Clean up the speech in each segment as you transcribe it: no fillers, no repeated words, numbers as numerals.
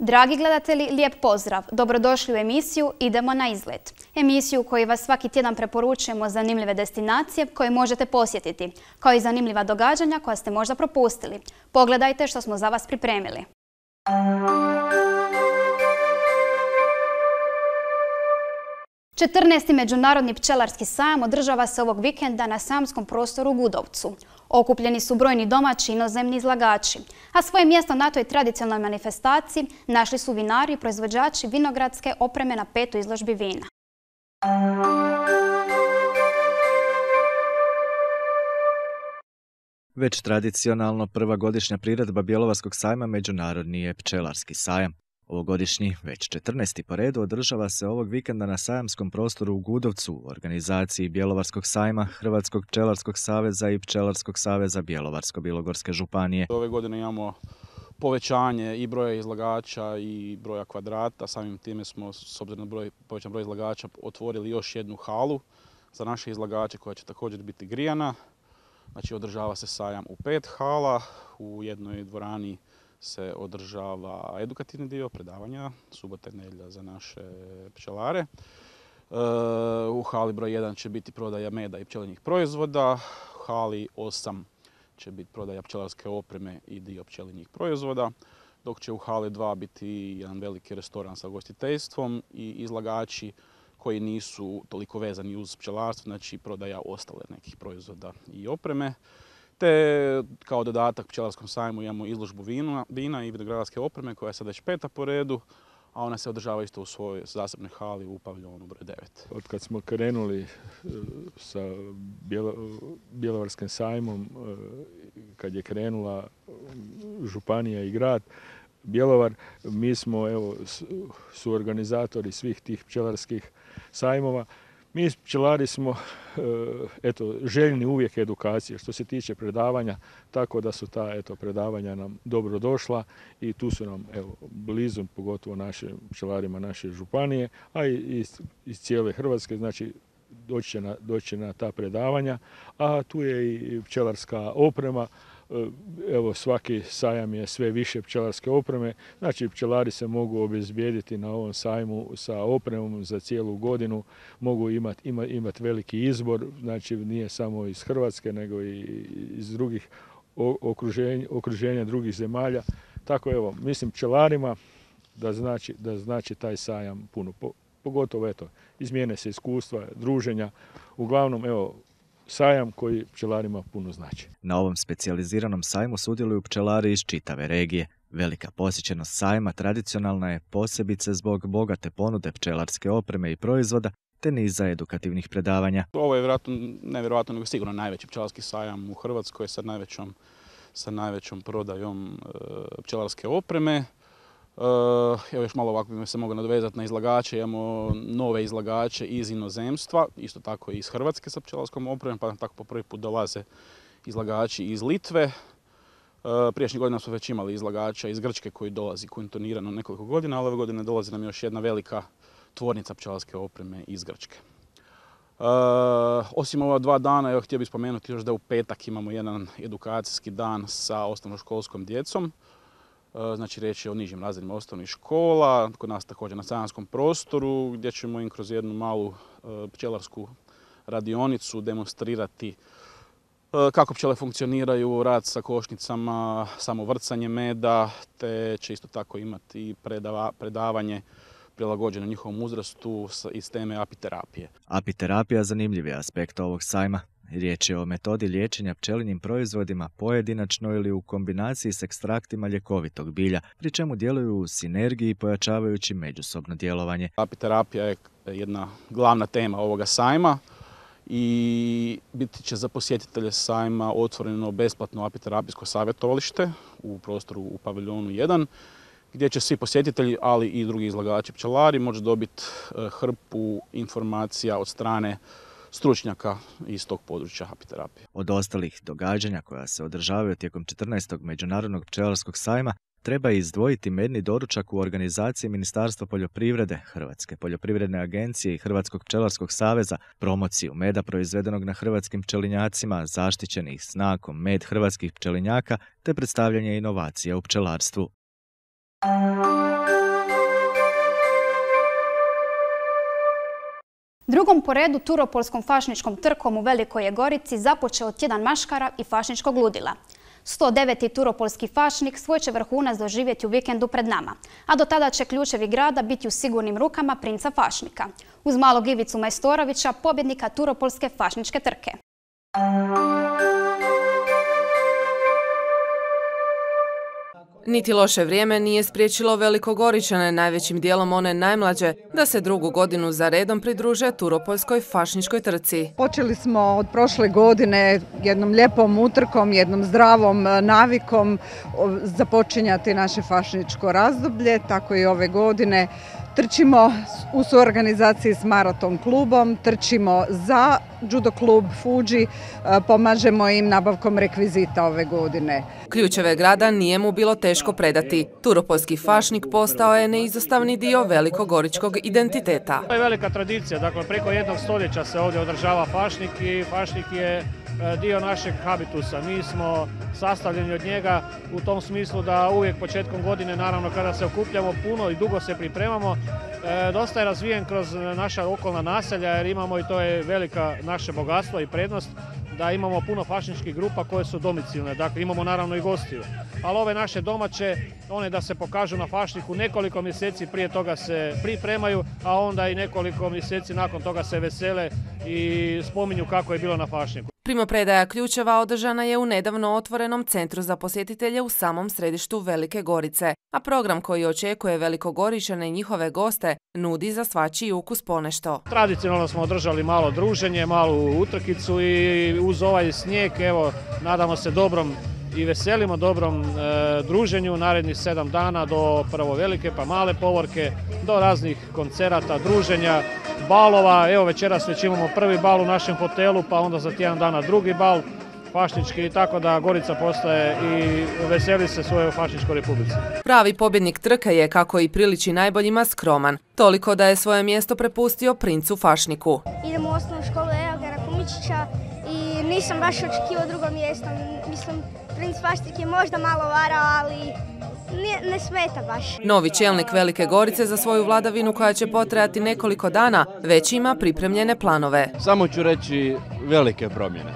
Dragi gledatelji, lijep pozdrav. Dobrodošli u emisiju Idemo na izlet. Emisiju u kojoj vas svaki tjedan preporučujemo zanimljive destinacije koje možete posjetiti, kao i zanimljiva događanja koja ste možda propustili. Pogledajte što smo za vas pripremili. Četrnaesti Međunarodni pčelarski sajam održava se ovog vikenda na sajamskom prostoru u Gudovcu. Okupljeni su brojni domaći i inozemni izlagači, a svoje mjesto na toj tradicionalnoj manifestaciji našli su vinari i proizvođači vinogradske opreme na 5. izložbi vina. Već tradicionalno prva godišnja priredba Bjelovarskog sajma Međunarodni je pčelarski sajam. Ovogodišnji, već 14. po redu, održava se ovog vikenda na sajamskom prostoru u Gudovcu u organizaciji Bjelovarskog sajma, Hrvatskog pčelarskog saveza i Pčelarskog saveza Bjelovarsko-bilogorske županije. Ove godine imamo povećanje i broja izlagača i broja kvadrata. Samim time smo, s obzirom na povećan broj izlagača, otvorili još jednu halu za naše izlagače koja će također biti grijana. Znači, održava se sajam u 5 hala, u jednoj dvorani se održava edukativni dio, predavanja, subota i nedjelja za naše pčelare. U hali broj 1 će biti prodaja meda i pčelinjih proizvoda, u hali 8 će biti prodaja pčelarske opreme i dio pčelinjih proizvoda, dok će u hali 2 biti jedan veliki restoran sa gostiteljstvom i izlagači koji nisu toliko vezani uz pčelarstvo, znači prodaja ostale nekih proizvoda i opreme. Te kao dodatak pčelarskom sajmu imamo izložbu vina i vinogradarske opreme koja je sad već 5. po redu, a ona se održava isto u svojoj zasebnoj hali u paviljonu broj 9. Od kad smo krenuli sa Bjelovarskim sajmom, kad je krenula županija i grad Bjelovar, mi smo suorganizatori svih tih pčelarskih sajmova. Mi pčelari smo željni uvijek edukacije što se tiče predavanja, tako da su ta predavanja nam dobro došla i tu su nam blizu, pogotovo našim pčelarima naše županije, a i iz cijele Hrvatske, znači doći će na ta predavanja, a tu je i pčelarska oprema. Evo, svaki sajam je sve više pčelarske opreme, znači pčelari se mogu obezbijediti na ovom sajmu sa opremom za cijelu godinu, mogu imati veliki izbor, znači nije samo iz Hrvatske nego i iz drugih okruženja drugih zemalja. Tako mislim pčelarima da znači taj sajam puno, pogotovo izmijene se iskustva, druženja, uglavnom sajam koji pčelarima puno znači. Na ovom specijaliziranom sajmu sudjeluju pčelari iz čitave regije. Velika posjećenost sajma tradicionalna je posebice zbog bogate ponude pčelarske opreme i proizvoda te niza edukativnih predavanja. Ovo je nevjerojatno nego sigurno najveći pčelarski sajam u Hrvatskoj sa najvećom prodajom pčelarske opreme. Evo još malo ovako bi se mogao nadovezati na izlagače. Imamo nove izlagače iz inozemstva, isto tako i iz Hrvatske sa pčelarskom opremom, pa tako po prvi put dolaze izlagači iz Litve. Prijašnjih godina smo već imali izlagača iz Grčke koji dolazi kontinuirano nekoliko godina, ali ove godine dolazi nam još jedna velika tvornica pčelarske opreme iz Grčke. Osim ova 2 dana, htio bih spomenuti još da u petak imamo jedan edukacijski dan sa osnovnoškolskom djecom. Znači, riječ je o nižim razredima osnovnih škola, kod nas također na sajamskom prostoru, gdje ćemo im kroz jednu malu pčelarsku radionicu demonstrirati kako pčele funkcioniraju, rad sa košnicama, samo vrcanje meda, te će isto tako imati predavanje prilagođeno njihovom uzrastu iz teme apiterapije. Apiterapija zanimljiv je aspekt ovog sajma. Riječ je o metodi liječenja pčelinjim proizvodima pojedinačno ili u kombinaciji s ekstraktima ljekovitog bilja, pri čemu djeluju u sinergiji pojačavajući međusobno djelovanje. Apiterapija je jedna glavna tema ovoga sajma i biti će za posjetitelje sajma otvoreno besplatno apiterapijsko savjetovalište u prostoru u paviljonu 1, gdje će svi posjetitelji, ali i drugi izlagači pčelari moći dobiti hrpu informacija od strane stručnjaka iz tog područja apiterapije. Od ostalih događanja koja se održavaju tijekom 14. Međunarodnog pčelarskog sajma treba izdvojiti medni doručak u organizaciji Ministarstva poljoprivrede, Hrvatske poljoprivredne agencije i Hrvatskog pčelarskog saveza, promociju meda proizvedenog na hrvatskim pčelinjacima, zaštićenih znakom med hrvatskih pčelinjaka te predstavljanje inovacija u pčelarstvu. Drugom po redu turopolskom fašničkom trkom u Velikoj je Gorici započeo tjedan maškara i fašničkog ludila. 109. turopolski fašnik svoj će vrhunac doživjeti u vikendu pred nama, a do tada će ključevi grada biti u sigurnim rukama princa fašnika, uz malog Ivicu Majstorovića, pobjednika turopolske fašničke trke. Niti loše vrijeme nije spriječilo Velikogoričane, najvećim dijelom one najmlađe, da se drugu godinu za redom pridruže turopolskoj fašničkoj trci. Počeli smo od prošle godine jednom lijepom utrkom, jednom zdravom navikom započinjati naše fašničko razdoblje, tako i ove godine. Trčimo u suorganizaciji s Maraton klubom, trčimo za judo klub Fuji, pomažemo im nabavkom rekvizita ove godine. Ključeve grada nije mu bilo teško predati. Turopolski fašnik postao je neizostavni dio velikogoričkog identiteta. To je velika tradicija, dakle preko jednog stoljeća se ovdje održava fašnik i fašnik je dio našeg habitusa. Mi smo sastavljeni od njega u tom smislu da uvijek početkom godine, naravno kada se okupljamo puno i dugo se pripremamo, dosta je razvijen kroz naša okolna naselja jer imamo, i to je velika naše bogatstvo i prednost, da imamo puno fašničkih grupa koje su domicilne, dakle imamo naravno i gostiju. Ali ove naše domaće, one da se pokažu na fašniku nekoliko mjeseci prije toga se pripremaju, a onda i nekoliko mjeseci nakon toga se vesele i spominju kako je bilo na fašniku. Primopredaja ključeva održana je u nedavno otvorenom centru za posjetitelje u samom središtu Velike Gorice, a program koji očekuje Velikogoričane i njihove goste nudi za svačiji ukus ponešto. Tradicionalno smo održali malo druženje, malu utrkicu i uz ovaj snijeg, evo, nadamo se dobrom i veselimo dobrom druženju narednih 7 dana do prvo velike pa male povorke, do raznih koncerata, druženja, balova. Evo večeras već imamo prvi bal u našem hotelu, pa onda za tjedan dana drugi bal fašnički, tako da Gorica postaje i veseli se svojoj fašničkoj republici. Pravi pobjednik trke je, kako i priliči najboljima, skroman. Toliko da je svoje mjesto prepustio princu fašniku. Idem u osnovnu školu Eogena Kumičića i nisam baš očekivao drugo mjesto. Mislim, princ fašnik je možda malo varao, ali ne smeta baš. Novi čelnik Velike Gorice za svoju vladavinu, koja će potrajati nekoliko dana, već ima pripremljene planove. Samo ću reći velike promjene.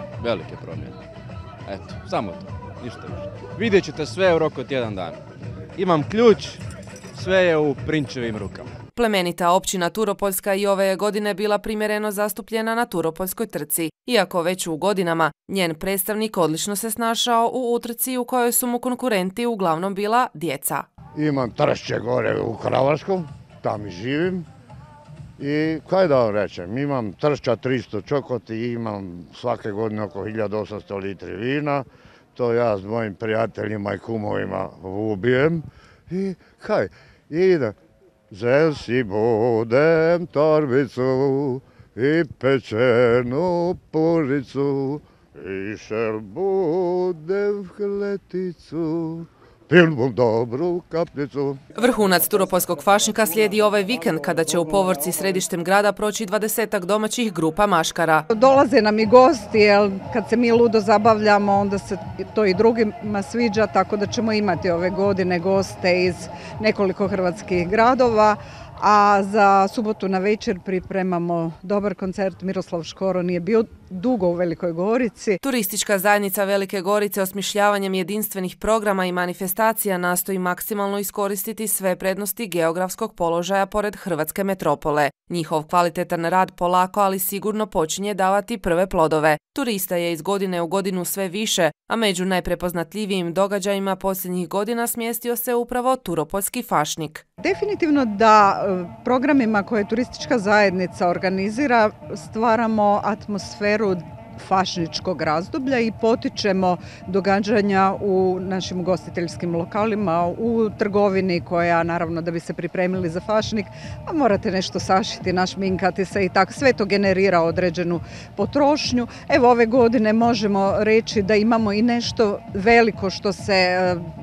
Eto, samo to, ništa više. Vidjet ćete sve u roku od tjedan dana. Imam ključ, sve je u prinčevim rukama. Plemenita općina Turopoljska i ove je godine bila primjereno zastupljena na Turopoljskoj trci. Iako već u godinama, njen predstavnik odlično se snašao u utrci u kojoj su mu konkurenti uglavnom bila djeca. Imam tršće gore u Kravarskom, tam i živim. I kaj da vam rečem, imam tršća 300 čokoti, imam svake godine oko 1800 litri vina. To ja s mojim prijateljima i kumovima ubijem. I kaj, idem. Zel si budem torbicu i pečenu puricu i šel budem hleticu. Pilbom dobru kapljicu. Vrhunac turopolskog fašnika slijedi ovaj vikend, kada će u povorci središtem grada proći 20-ak domaćih grupa maškara. Dolaze nam i gosti, jer kad se mi ludo zabavljamo, onda se to i drugima sviđa, tako da ćemo imati ove godine goste iz nekoliko hrvatskih gradova. A za subotu na večer pripremamo dobar koncert. Miroslav Škoro nije bio dugo u Velikoj Gorici. Turistička zajednica Velike Gorice osmišljavanjem jedinstvenih programa i manifestacija nastoji maksimalno iskoristiti sve prednosti geografskog položaja pored hrvatske metropole. Njihov kvalitetan rad polako, ali sigurno počinje davati prve plodove. Turista je iz godine u godinu sve više, a među najprepoznatljivijim događajima posljednjih godina smjestio se upravo turopoljski fašnik. Definitivno da programima koje turistička zajednica organizira stvaramo atmosferu fašničkog razdoblja i potičemo događanja u našim ugostiteljskim lokalima, u trgovini koja, naravno, da bi se pripremili za fašnik, a morate nešto sašiti, našminkati se i tako. Sve to generira određenu potrošnju. Evo, ove godine možemo reći da imamo i nešto veliko što se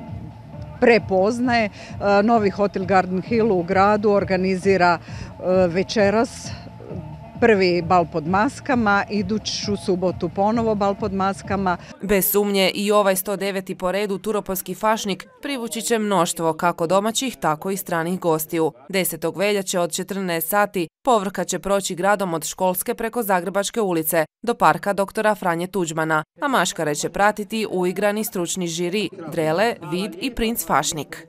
prepoznaje. Novi hotel Garden Hill u gradu organizira večeras prvi bal pod maskama, iduću subotu ponovo bal pod maskama. Bez sumnje i ovaj 109. po redu Turopoljski fašnik privući će mnoštvo kako domaćih, tako i stranih gostiju. 10. veljače od 14 sati povrka će proći gradom od Školske preko Zagrebačke ulice do parka doktora Franje Tuđmana, a maškare će pratiti uigrani stručni žiri Drele, Vid i Princ Fašnik.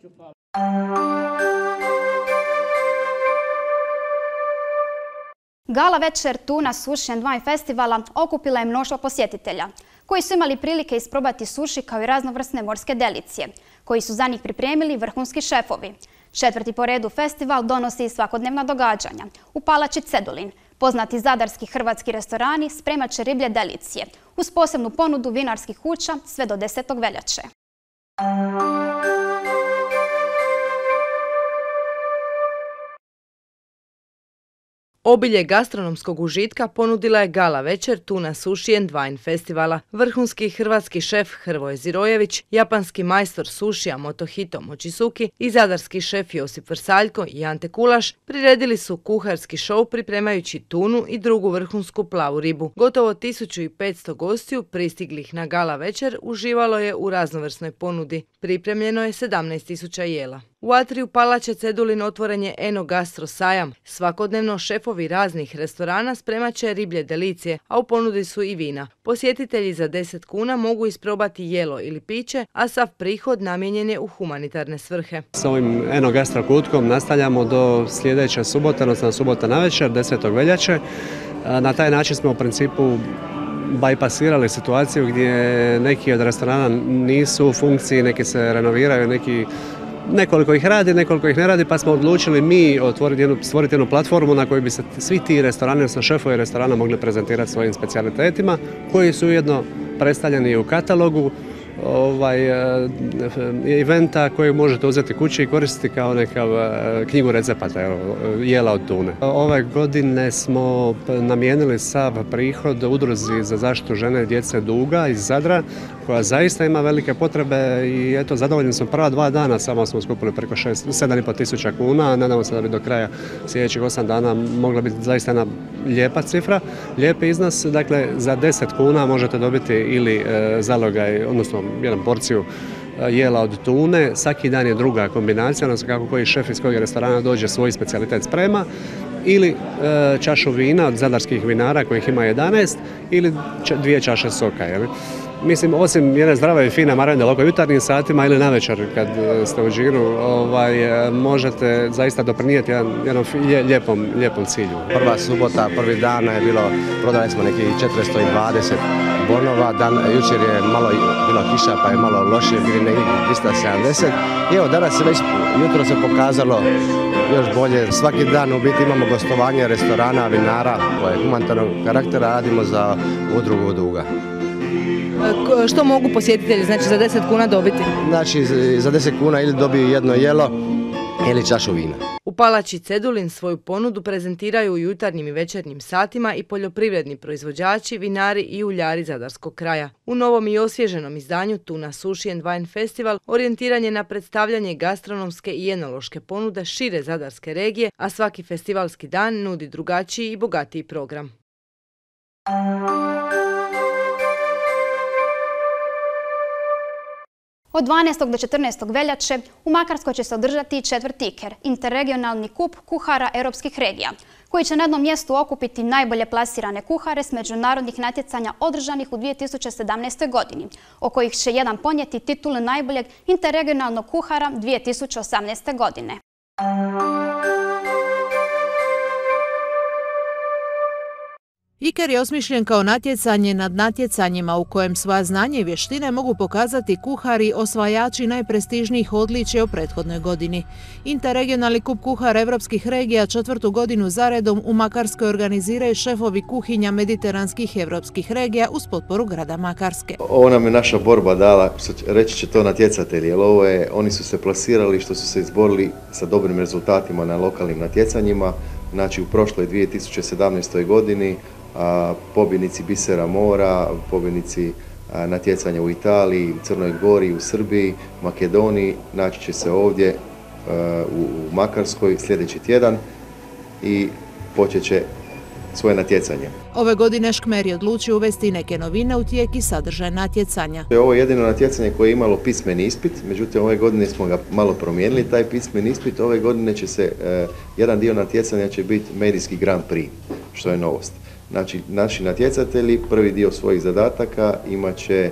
Gala večer Tuna Sushi and Wine festivala okupila je mnoštvo posjetitelja, koji su imali prilike isprobati suši kao i raznovrsne morske delicije, koji su za njih pripremili vrhunski šefovi. 4. po redu festival donosi i svakodnevna događanja. U palači Cedulin poznati zadarski hrvatski restorani spremat će riblje delicije, uz posebnu ponudu vinarskih kuća sve do 10. veljače. Obilje gastronomskog užitka ponudila je gala večer Tuna Sushi and Wine festivala. Vrhunski hrvatski šef Hrvoje Zirojević, japanski majstor sušija Motohito Mochizuki i zadarski šef Josip Vrsaljko i Ante Kulaš priredili su kuharski šou pripremajući tunu i drugu vrhunsku plavu ribu. Gotovo 1500 gostiju pristiglih na gala večer uživalo je u raznovrsnoj ponudi. Pripremljeno je 17.000 jela. U atriju palače Cedulin otvoren je Eno Gastro sajam. Svakodnevno šefovi raznih restorana spremat će riblje delicije, a u ponudi su i vina. Posjetitelji za 10 kuna mogu isprobati jelo ili piće, a sav prihod namijenjen je u humanitarne svrhe. S ovim Eno Gastro kutkom nastavljamo do sljedeće subote, odnosno subota navečer, 10. veljače. Na taj način smo u principu bajpasirali situaciju gdje neki od restorana nisu u funkciji, neki se renoviraju, nekoliko ih radi, nekoliko ih ne radi, pa smo odlučili mi stvoriti jednu platformu na kojoj bi se svi ti restorani, odnosno šefovi restorana mogli prezentirati svojim specijalitetima, koji su ujedno predstavljeni u katalogu eventa koji možete uzeti kući i koristiti kao nekav knjigu recepata, jela od tune. Ove godine smo namijenili sav prihod udruzi za zaštitu žene i djece Duga iz Zadra, koja zaista ima velike potrebe i eto, zadovoljni smo prva 2 dana, samo smo skupili preko 7.500 kuna, nadamo se da bi do kraja sljedećih 8 dana mogla biti zaista jedna lijepa cifra, lijepi iznos. Dakle, za 10 kuna možete dobiti ili zalogaj, odnosno jednu porciju jela od tune, svaki dan je druga kombinacija, odnosno kako koji šef iz kojeg restorana dođe svoj specijalitet sprema, ili čašu vina od zadarskih vinara kojih ima 11, ili 2 čaše soka. Mislim, osim jedne zdrave i fine marende oko jutarnjim satima ili navečer kad ste u džiru, možete zaista doprinijeti jednom lijepom cilju. Prva subota, prvi dan je bilo, prodali smo nekih 420 bonova, jučer je malo bilo kiša pa je malo lošije, bili nekih 270. I evo, danas se već jutro se pokazalo još bolje. Svaki dan u biti imamo gostovanje restorana, vinara koje je humanitarnog karaktera, radimo za udrugu Duga. Što mogu posjetitelji za 10 kuna dobiti? Znači, za 10 kuna ili dobiju jedno jelo ili čašu vina. U palači Cedulin svoju ponudu prezentiraju u jutarnjim i večernjim satima i poljoprivredni proizvođači, vinari i uljari zadarskog kraja. U novom i osvježenom izdanju Tuna Sushi and Wine Festival orijentiran je na predstavljanje gastronomske i enološke ponude šire zadarske regije, a svaki festivalski dan nudi drugačiji i bogatiji program. Od 12. do 14. veljače u Makarskoj će se održati 4. IKER, interregionalni kup kuhara europskih regija, koji će na jednom mjestu okupiti najbolje plasirane kuhare s međunarodnih natjecanja održanih u 2017. godini, o kojih će jedan ponijeti titulu najboljeg interregionalnog kuhara 2018. godine. IKER je osmišljen kao natjecanje nad natjecanjima u kojem svoja znanje i vještine mogu pokazati kuhari osvajači najprestižnijih odličja u prethodnoj godini. Interregionalni kup kuhara evropskih regija 4. godinu zaredom u Makarskoj organiziraju šefovi kuhinja mediteranskih evropskih regija uz potporu grada Makarske. Ovo nam je naša borba dala, reći će to natjecatelji, jer oni su se plasirali što su se izborili sa dobrim rezultatima na lokalnim natjecanjima. Znači, u prošloj 2017. godini pobjednici Bisera mora, pobjednici natjecanja u Italiji, u Crnoj Gori, u Srbiji, Makedoniji, naći će se ovdje u Makarskoj sljedeći tjedan i počet će svoje natjecanje. Ove godine Škmer je odlučio uvesti neke novine u tijek i sadržaj natjecanja. Ovo je jedino natjecanje koje je imalo pismeni ispit, međutim ove godine smo ga malo promijenili, taj pismeni ispit. Ove godine će se, jedan dio natjecanja će biti medijski Grand Prix, što je novost. Znači, naši natjecatelji prvi dio svojih zadataka imat će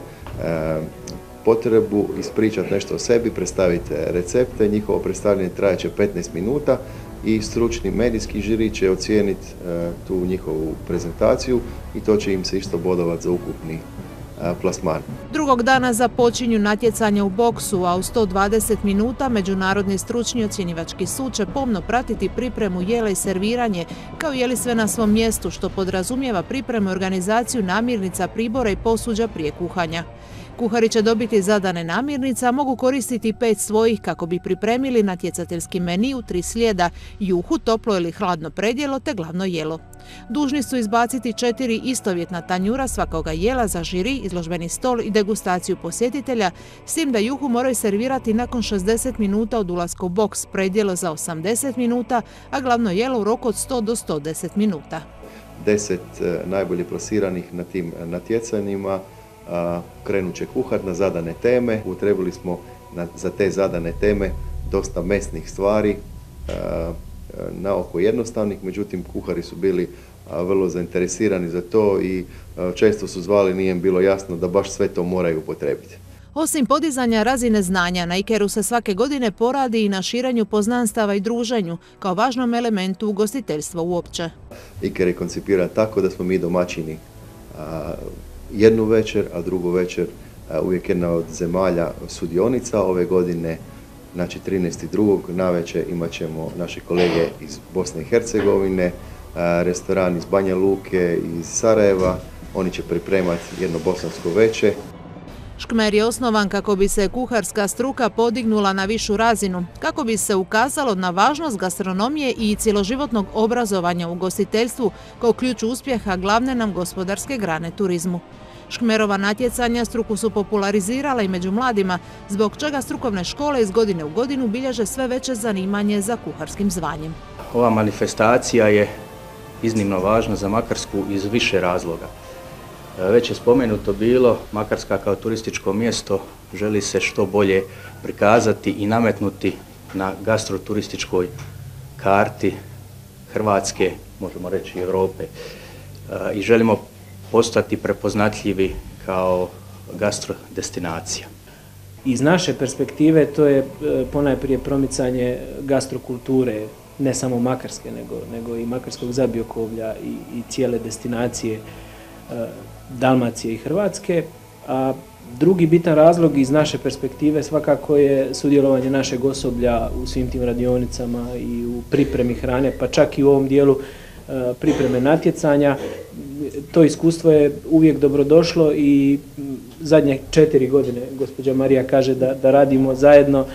potrebu ispričati nešto o sebi, predstaviti recepte, njihovo predstavljanje trajaće 15 minuta i stručni medijski žiri će ocijeniti tu njihovu prezentaciju i to će im se isto bodovati za ukupni plasman. Drugog dana započinju natjecanja u boksu, a u 120 minuta Međunarodni stručni ocjenjivački sud će pomno pratiti pripremu jela i serviranje, kao jeli sve na svom mjestu, što podrazumijeva pripremu i organizaciju namirnica, pribora i posuđa prije kuhanja. Kuhari će dobiti zadane namirnice, a mogu koristiti 5 svojih kako bi pripremili natjecateljski meni u 3 slijeda: juhu, toplo ili hladno predjelo te glavno jelo. Dužni su izbaciti 4 istovjetna tanjura svakoga jela za žiri, izložbeni stol i degustaciju posjetitelja, s tim da juhu moraju servirati nakon 60 minuta od ulaska u boks, predjelo za 80 minuta, a glavno jelo u roku od 100 do 110 minuta. 10 najbolje plasiranih na tim natjecanjima krenut će kuhat na zadane teme. Upotrijebili smo za te zadane teme dosta mesnih stvari, na oko jednostavnih, međutim kuhari su bili vrlo zainteresirani za to i često su zvali, nije im bilo jasno da baš sve to moraju upotrijebiti. Osim podizanja razine znanja, na Ikeru se svake godine poradi i na širenju poznanstava i druženju, kao važnom elementu ugostiteljstva uopće. Iker je koncipiran tako da smo mi domaćini jednu večer, a drugu večer uvijek jedna od zemalja sudionica. Ove godine, znači 13.2. navečer imat ćemo naše kolege iz Bosne i Hercegovine, restoran iz Banja Luke, iz Sarajeva. Oni će pripremati jedno bosansko veče. Škmer je osnovan kako bi se kuharska struka podignula na višu razinu, kako bi se ukazalo na važnost gastronomije i cjeloživotnog obrazovanja u ugostiteljstvu kao ključ uspjeha glavne nam gospodarske grane turizmu. Škmerova natjecanja struku su popularizirala i među mladima, zbog čega strukovne škole iz godine u godinu bilježe sve veće zanimanje za kuharskim zvanjem. Ova manifestacija je iznimno važna za Makarsku iz više razloga. Već je spomenuto bilo, Makarska kao turističko mjesto želi se što bolje prikazati i nametnuti na gastroturističkoj karti Hrvatske, možemo reći Europe, i želimo postati prepoznatljivi kao gastrodestinacija. Iz naše perspektive to je ponajprije promicanje gastrokulture, ne samo Makarske, nego i Makarskog Zabiokovlja i cijele destinacije Dalmacije i Hrvatske. A drugi bitan razlog iz naše perspektive svakako je sudjelovanje našeg osoblja u svim tim radionicama i u pripremi hrane, pa čak i u ovom dijelu pripreme natjecanja. To iskustvo je uvijek dobrodošlo i zadnje 4 godine, gospođa Marija kaže da radimo zajedno,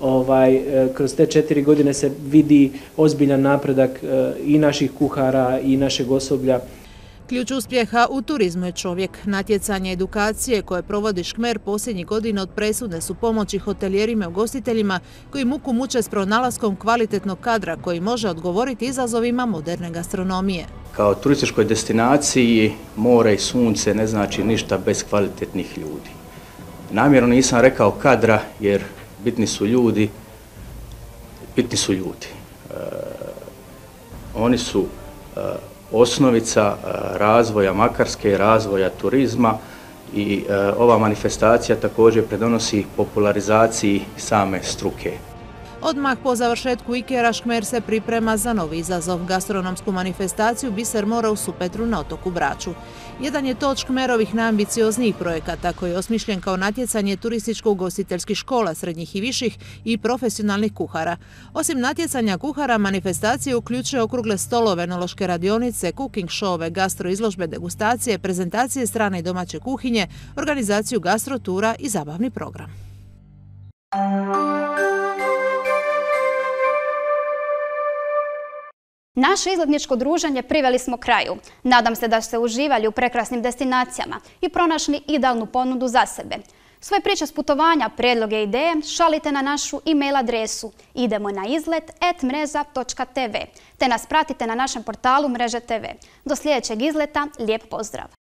kroz te 4 godine se vidi ozbiljan napredak i naših kuhara i našeg osoblja. Ključ uspjeha u turizmu je čovjek. Natjecanje edukacije koje provodi Škmer posljednjih godina od presudne su pomoći hotelijerima i ugostiteljima koji muku muče s pronalaskom kvalitetnog kadra koji može odgovoriti izazovima moderne gastronomije. Kao turističkoj destinaciji more i sunce ne znači ništa bez kvalitetnih ljudi. Namjerno nisam rekao kadra jer bitni su ljudi. Oni su osnovica razvoja Makarske, razvoja turizma i ova manifestacija također pridonosi popularizaciji same struke. Odmah po završetku Ikera Škmer se priprema za novi izazov, gastronomsku manifestaciju Biser mora u Supetru na otoku Braču. Jedan je to od Škmerovih najambicioznijih projekata koji je osmišljen kao natjecanje turističko-ugostiteljskih škola, srednjih i viših i profesionalnih kuhara. Osim natjecanja kuhara, manifestacije uključuje okrugle stolove, enološke radionice, cooking showove, gastroizložbe, degustacije, prezentacije strane i domaće kuhinje, organizaciju gastrotura i zabavni program. Naše izletničko druženje priveli smo kraju. Nadam se da ste uživali u prekrasnim destinacijama i pronašli idealnu ponudu za sebe. Svoje priče s putovanja, predloge i ideje šalite na našu e-mail adresu idemo-na-izlet@mreža.tv te nas pratite na našem portalu Mreže TV. Do sljedećeg izleta, lijep pozdrav!